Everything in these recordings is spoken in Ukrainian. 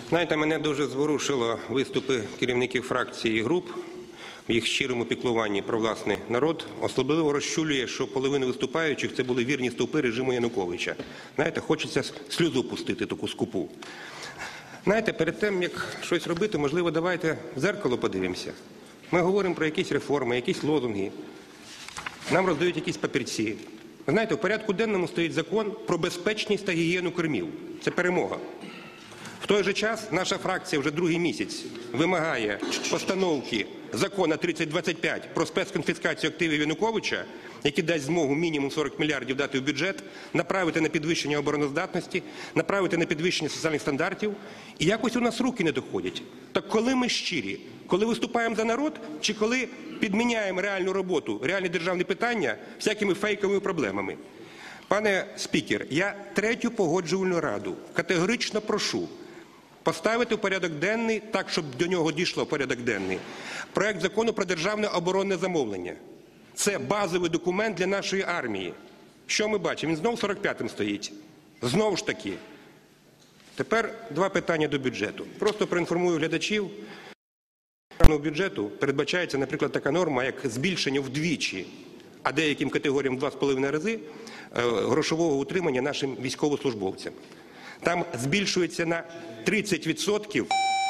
Знаєте, мене дуже зворушило виступи керівників фракцій і груп в їх щирому піклуванні про власний народ. Особливо розчулює, що половина виступаючих – це були вірні стовпи режиму Януковича. Знаєте, хочеться сльозу пустити таку скупу. Знаєте, перед тим, як щось робити, можливо, давайте в дзеркало подивимося. Ми говоримо про якісь реформи, якісь лозунги. Нам роздають якісь папірці. Ви знаєте, в порядку денному стоїть закон про безпечність та гігієну кормів. Це перемога. В той же час наша фракція вже другий місяць вимагає постановки закону 3025 про спецконфіскацію активів Януковича, який дасть змогу мінімум 40 мільярдів дати в бюджет, направити на підвищення обороноздатності, направити на підвищення соціальних стандартів. І якось у нас руки не доходять. Так коли ми щирі? Коли виступаємо за народ, чи коли підміняємо реальну роботу, реальні державні питання всякими фейковими проблемами? Пане спікер, я третю погоджувальну раду категорично прошу поставити в порядок денний, так, щоб до нього дійшло в порядок денний, проект закону про державне оборонне замовлення. Це базовий документ для нашої армії. Що ми бачимо? Він знову 45-м стоїть. Знову ж таки. Тепер два питання до бюджету. Просто проінформую глядачів. У бюджету передбачається, наприклад, така норма, як збільшення вдвічі, а деяким категоріям в 2,5 рази грошового утримання нашим військовослужбовцям. Там збільшується на 30%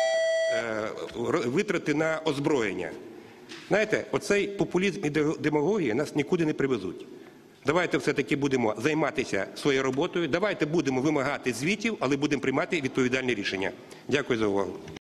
витрати на озброєння. Знаєте, оцей популізм і демагогія нас нікуди не привезуть. Давайте все-таки будемо займатися своєю роботою, давайте будемо вимагати звітів, але будемо приймати відповідальні рішення. Дякую за увагу.